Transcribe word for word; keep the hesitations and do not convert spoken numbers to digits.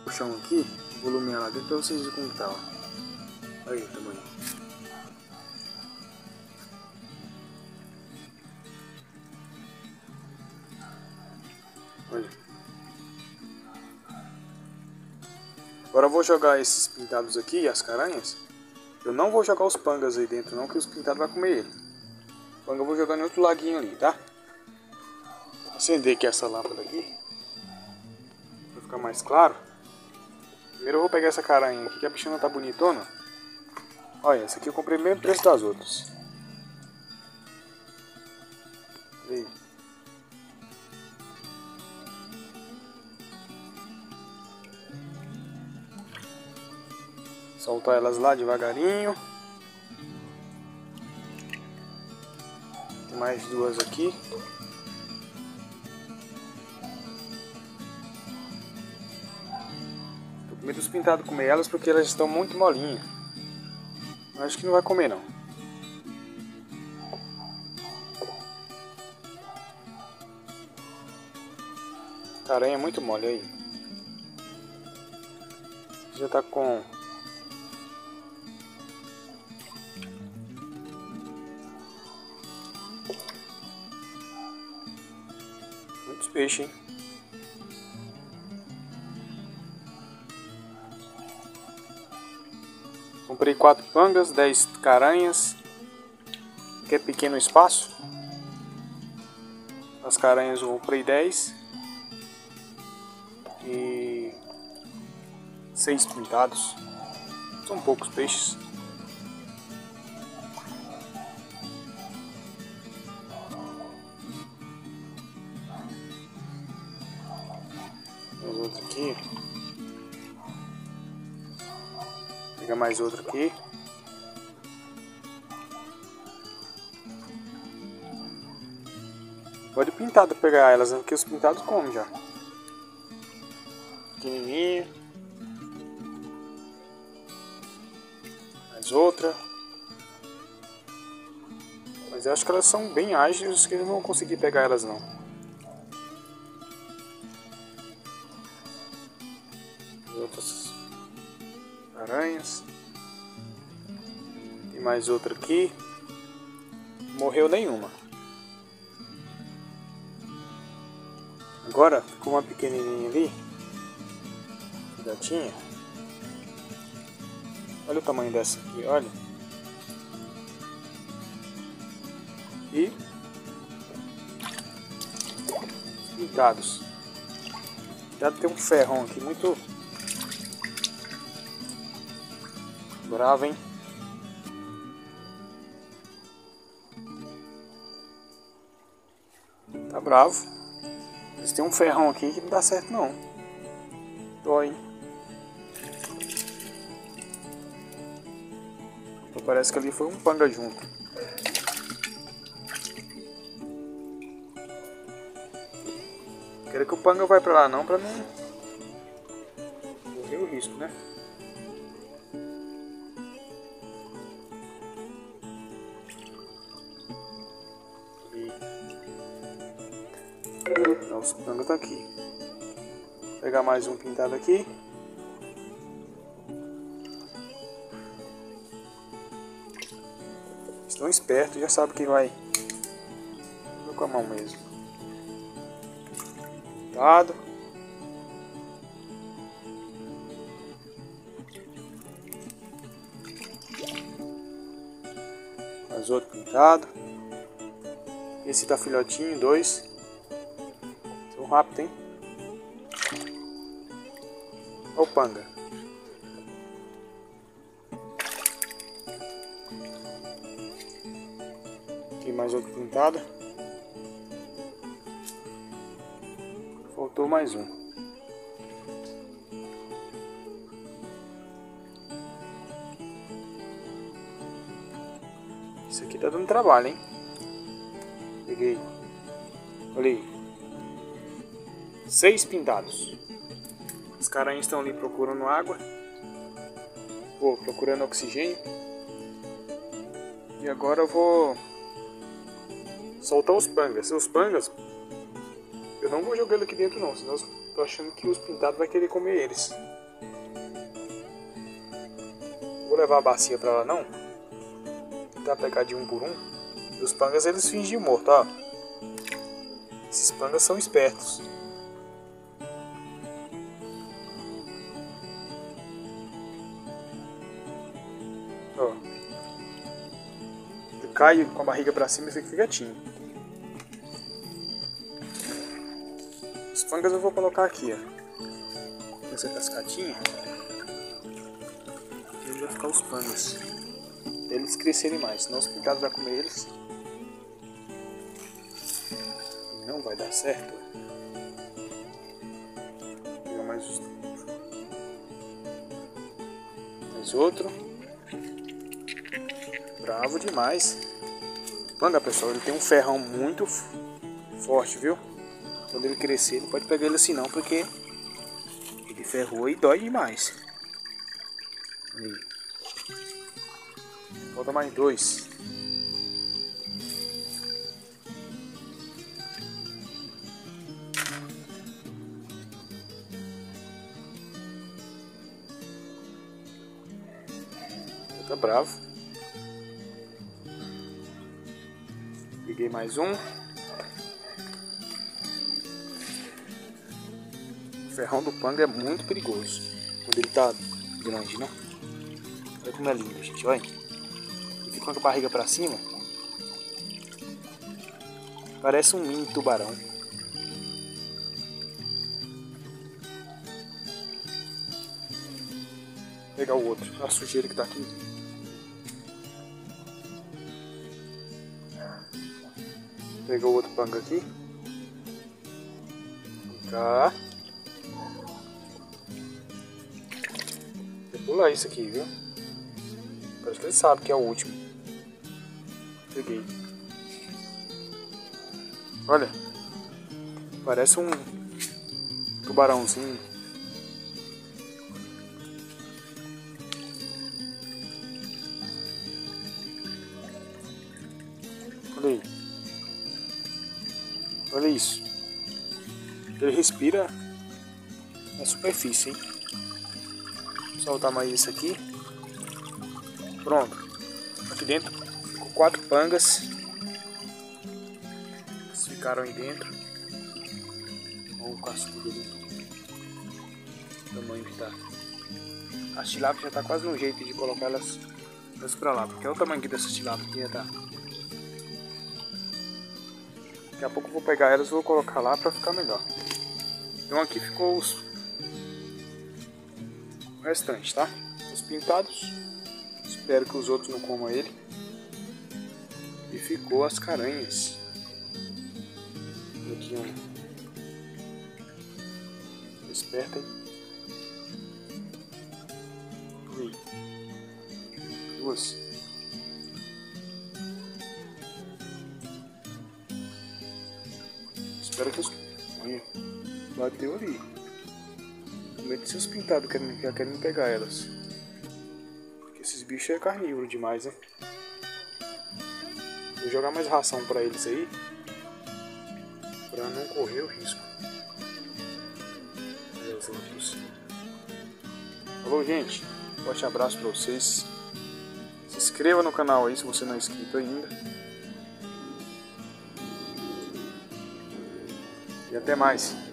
o chão aqui, o volume lá dentro, pra vocês verem como tá, ó. Olha aí o tamanho. Olha. Agora eu vou jogar esses pintados aqui, as caranhas. Eu não vou jogar os pangas aí dentro não, que os pintados vai comer ele. O panga eu vou jogar em outro laguinho ali, tá? Vou acender aqui essa lâmpada aqui, pra ficar mais claro. Primeiro eu vou pegar essa caranha aqui, que a bichinha tá bonitona. Olha, essa aqui eu comprei o mesmo preço das outras. Aí. Soltar elas lá devagarinho. Tem mais duas aqui. Tô com medo dos pintados comer elas porque elas estão muito molinhas. Acho que não vai comer não. A aranha é muito mole aí. Já tá com muitos peixes, hein? Comprei quatro pangas, dez caranhas. Que é pequeno espaço. As caranhas eu comprei dez. E seis pintados. São poucos peixes. Mais outro aqui. Vou pegar mais outro aqui. Pode pintado pegar elas, porque os pintados comem já. Pequenininha. Mais outra. Mas eu acho que elas são bem ágeis, que eles não vão conseguir pegar elas não. Outras aranhas. Tem mais outra aqui. Morreu nenhuma. Agora ficou uma pequenininha ali. Gatinha. Olha o tamanho dessa aqui, olha. E pintados. Já tem um ferrão aqui muito bravo, hein? Tá bravo. Mas tem um ferrão aqui que não dá certo não. Dói, hein? Parece que ali foi um panga junto. Quero que o panga vai pra lá não, pra não correr o risco, né? E... nossa, o panga tá aqui. Vou pegar mais um pintado aqui. Estão espertos, já sabe que vai. Vou com a mão mesmo. Pintado. Mais outro pintado. Esse tá filhotinho, dois. São rápido, hein? Olha o panga. Mais outro pintado. Faltou mais um. Isso aqui tá dando trabalho, hein? Peguei. Olha aí. Seis pintados. Os caranhas estão ali procurando água. Pô, procurando oxigênio. E agora eu vou soltar os pangas. Os pangas, eu não vou jogar ele aqui dentro não, senão eu tô achando que os pintados vai querer comer eles. vou levar a bacia pra lá não. Vou tentar pegar de um por um. E os pangas eles fingem morto, ó. Esses pangas são espertos. Ó. Ele cai com a barriga pra cima e fica quietinho. Os pangas eu vou colocar aqui, ó. Essa cascatinha. E ele vai ficar os pangas. Eles crescerem mais, senão os pintados vão comer eles. Não vai dar certo. Vou pegar mais, mais outro. Bravo demais. Panga, pessoal, ele tem um ferrão muito forte, viu? Quando ele crescer, não pode pegar ele assim não, porque ele ferrou e dói demais. Aí. Falta mais dois. Tá bravo. Peguei mais um. O ferrão do panga é muito perigoso quando ele tá grande, né? Olha como é lindo, gente, olha. Ele fica com a barriga pra cima. Parece um mini tubarão. Vou pegar o outro, a sujeira que tá aqui. Vou pegar o outro panga aqui. Cá. Vou pular isso aqui, viu? Parece que ele sabe que é o último. Peguei. Olha. Parece um tubarãozinho. Olha aí. Olha isso. Ele respira na superfície, hein? Só o tamanho disso aqui. Pronto. Aqui dentro ficou quatro pangas. Eles ficaram aí dentro. Olha o cascudo ali. O tamanho que tá. A tilápia já tá quase no jeito de colocar elas, elas pra lá. Porque é o tamanho que dessa tilápia que já tá. Daqui a pouco eu vou pegar elas e vou colocar lá pra ficar melhor. Então aqui ficou os o restante, tá? Os pintados. Espero que os outros não comam ele. E ficou as caranhas. Aqui um. Esperta, hein? E aí. Duas. Espero que os... Olha, bateu ali. Com medo de se os pintados querem, já querem pegar elas. Porque esses bichos é carnívoro demais, né? Vou jogar mais ração pra eles aí. Pra não correr o risco. Olha os outros. Falou, gente. Forte abraço pra vocês. Se inscreva no canal aí se você não é inscrito ainda. E até mais.